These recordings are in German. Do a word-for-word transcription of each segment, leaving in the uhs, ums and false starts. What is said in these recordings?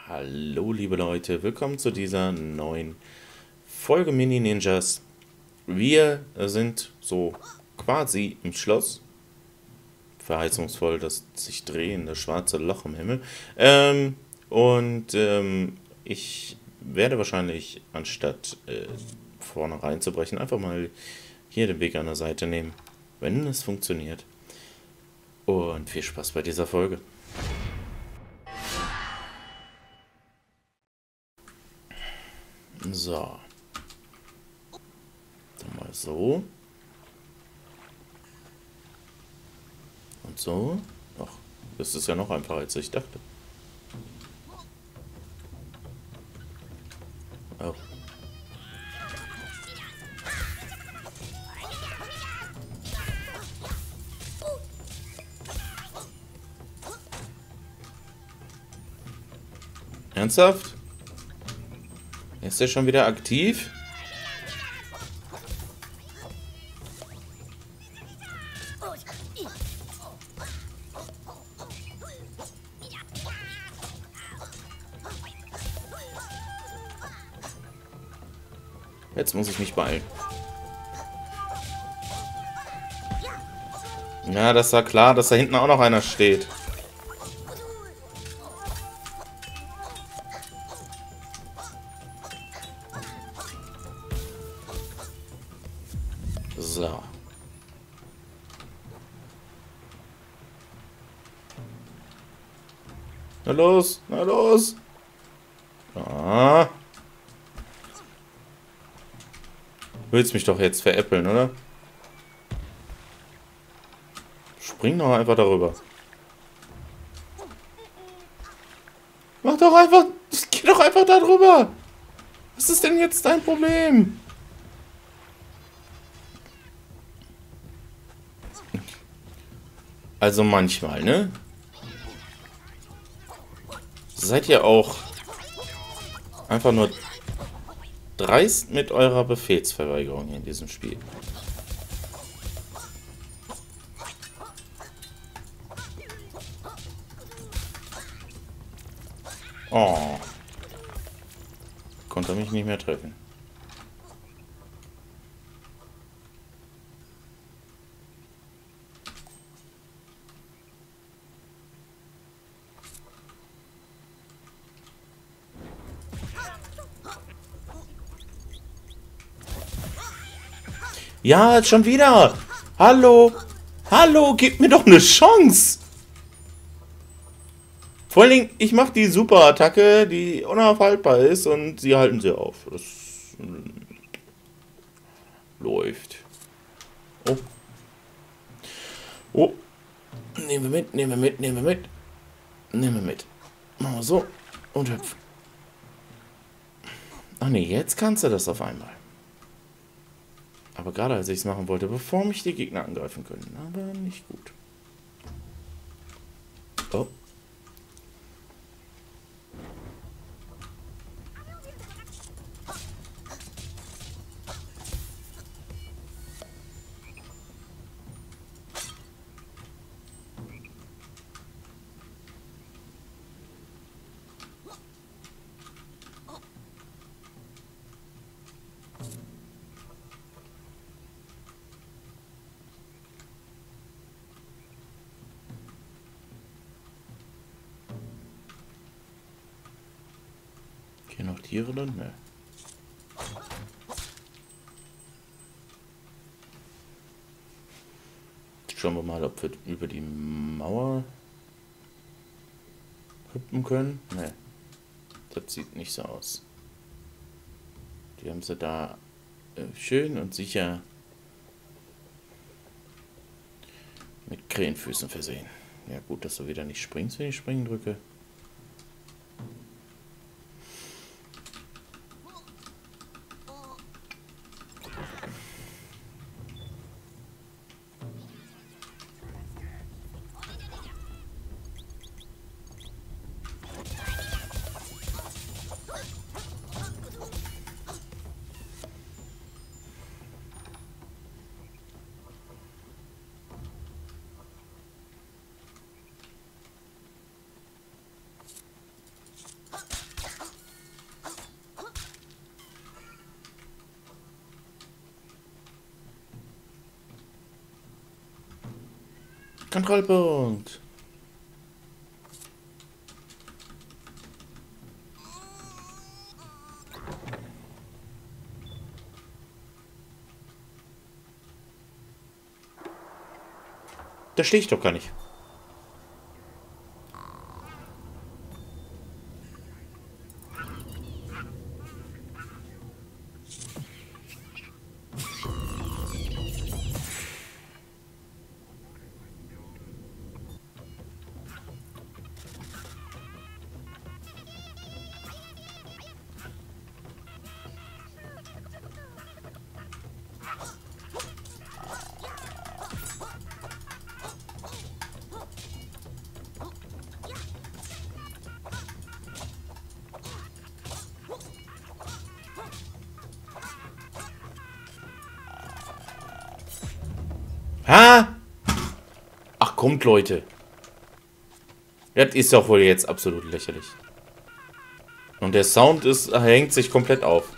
Hallo liebe Leute, willkommen zu dieser neuen Folge Mini Ninjas. Wir sind so quasi im Schloss. Verheißungsvoll das sich drehende schwarze Loch im Himmel. Ähm, und ähm, ich werde wahrscheinlich, anstatt äh, vorne reinzubrechen, einfach mal hier den Weg an der Seite nehmen, wenn es funktioniert. Und viel Spaß bei dieser Folge. So. Dann mal so. Und so. Ach, das ist ja noch einfacher, als ich dachte. Oh. Ernsthaft? Ist der schon wieder aktiv? Jetzt muss ich mich beeilen. Ja, das war klar, dass da hinten auch noch einer steht. So. Na los, na los. Ah. Du willst mich doch jetzt veräppeln, oder? Spring doch einfach darüber. Mach doch einfach... Geh doch einfach da drüber. Was ist denn jetzt dein Problem? Also manchmal, ne? Seid ihr auch einfach nur dreist mit eurer Befehlsverweigerung in diesem Spiel. Oh. Konnte mich nicht mehr treffen. Ja, schon wieder. Hallo. Hallo, gib mir doch eine Chance. Vor allen Dingen, ich mache die Superattacke, die unaufhaltbar ist und sie halten sie auf. Das mm, läuft. Oh. Oh. Nehmen wir mit, nehmen wir mit, nehmen wir mit. Nehmen wir mit. Machen wir so. Und hüpfen. Ach nee, jetzt kannst du das auf einmal. Aber gerade als ich es machen wollte, bevor mich die Gegner angreifen können. Aber nicht gut. Oh. Hier noch Tiere dann? Ne. Schauen wir mal, ob wir über die Mauer hüpfen können. Ne. Das sieht nicht so aus. Die haben sie da äh, schön und sicher mit Krähenfüßen versehen. Ja gut, dass du wieder nicht springst, wenn ich springen drücke. Kontrollpunkt. Da stehe ich doch gar nicht. Ha? Ach, kommt, Leute. Das ist doch wohl jetzt absolut lächerlich. Und der Sound ist, hängt sich komplett auf.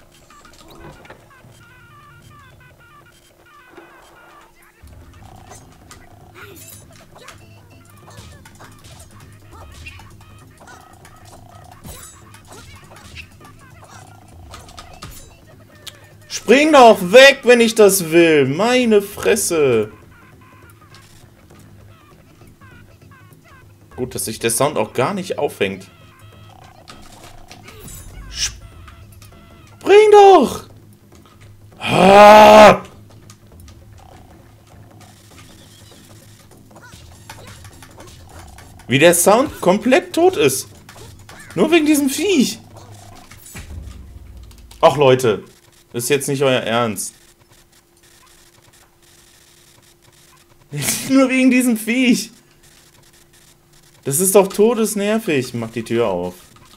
Spring doch weg, wenn ich das will. Meine Fresse. Gut, dass sich der Sound auch gar nicht aufhängt. Spring doch! Ah! Wie der Sound komplett tot ist. Nur wegen diesem Viech. Ach Leute, das ist jetzt nicht euer Ernst. Nur wegen diesem Viech. Das ist doch todesnervig. Mach die Tür auf.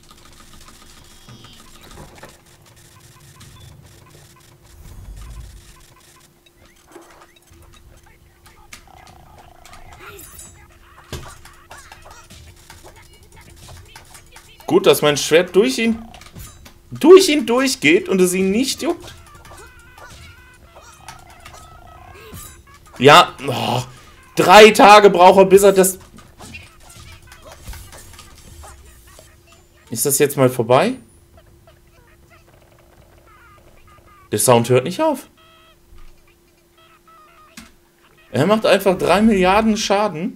Gut, dass mein Schwert durch ihn durch ihn durchgeht und es ihn nicht juckt. Ja, oh, drei Tage braucht er, bis er das... Ist das jetzt mal vorbei? Der Sound hört nicht auf. Er macht einfach drei Milliarden Schaden.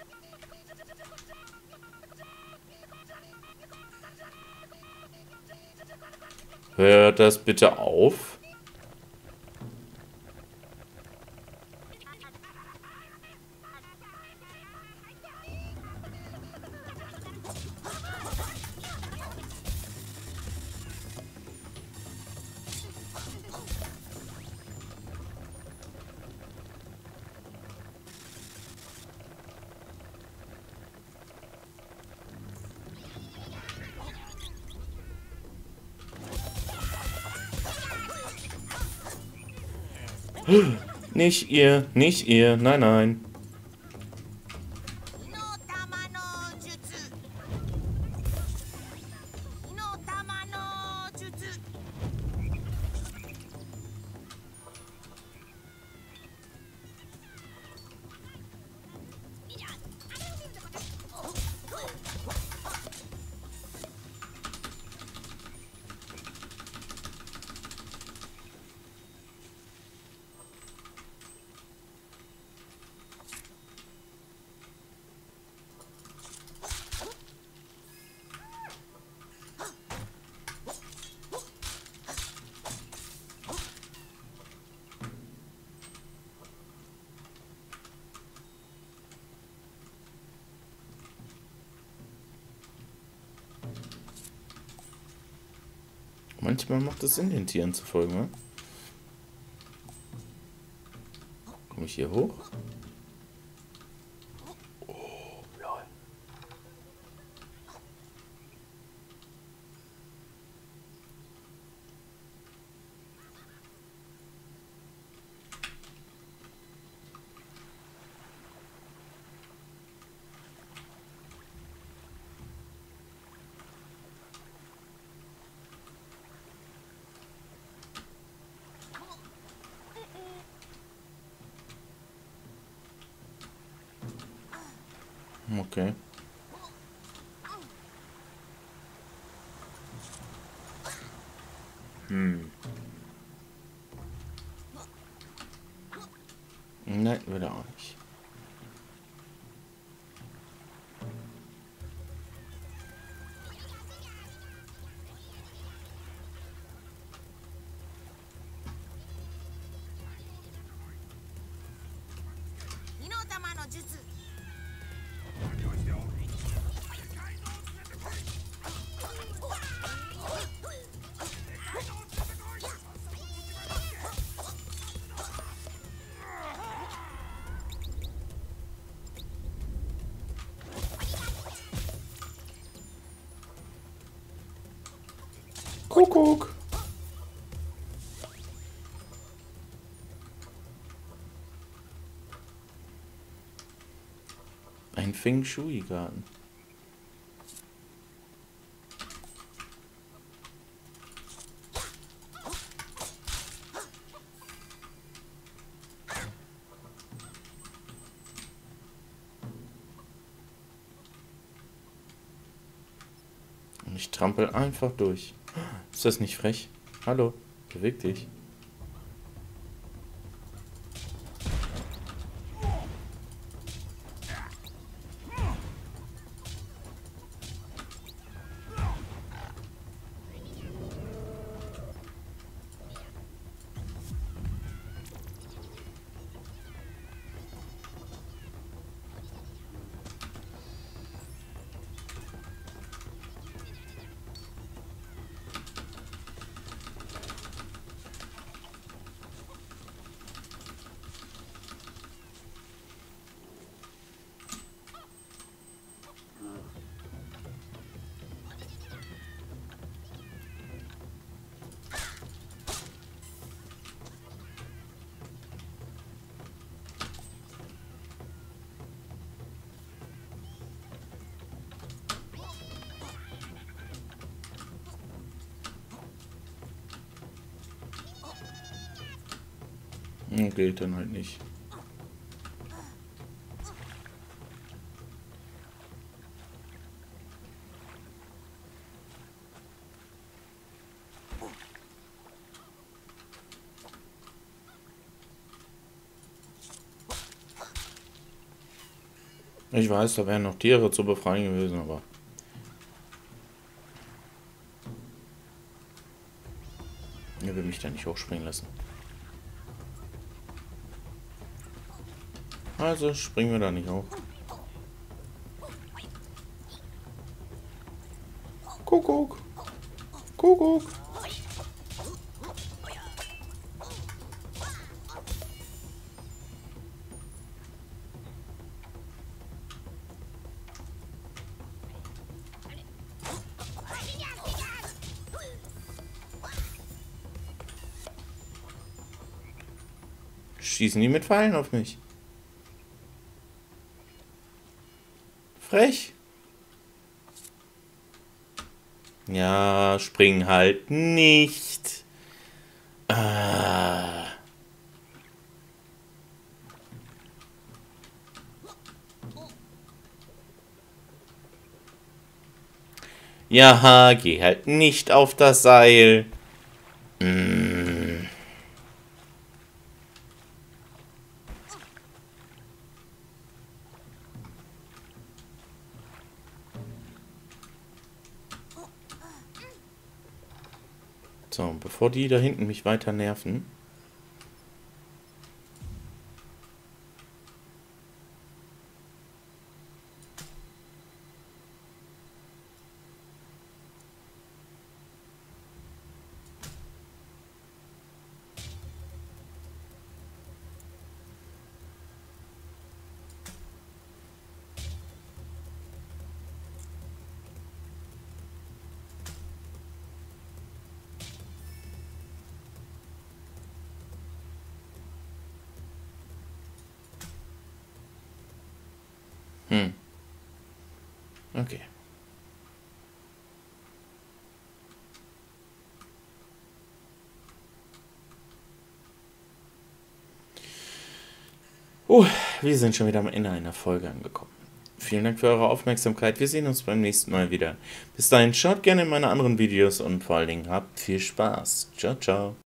Hört das bitte auf? Nicht ihr, nicht ihr, nein, nein. Manchmal macht es Sinn, den Tieren zu folgen, ne? Komme ich hier hoch? Oh, lol. Okay. Hm. Nein, wieder auch nicht. Kuckuck. Ein Feng Shui-Garten. Und ich trampel einfach durch. Ist das nicht frech? Hallo, beweg dich. Geht dann halt nicht. Ich weiß, da wären noch Tiere zu befreien gewesen, aber... Er will mich da nicht hochspringen lassen. Also springen wir da nicht hoch. Kuckuck. Kuckuck. Schießen die mit Pfeilen auf mich? Frech. Ja, spring halt nicht. Ah. Ja, geh halt nicht auf das Seil. Mm. So, bevor die da hinten mich weiter nerven. Hm. Okay. Uh, wir sind schon wieder am Ende einer Folge angekommen. vielen Dank für eure Aufmerksamkeit. Wir sehen uns beim nächsten Mal wieder. Bis dahin, schaut gerne in meine anderen Videos und vor allen Dingen habt viel Spaß. Ciao, ciao.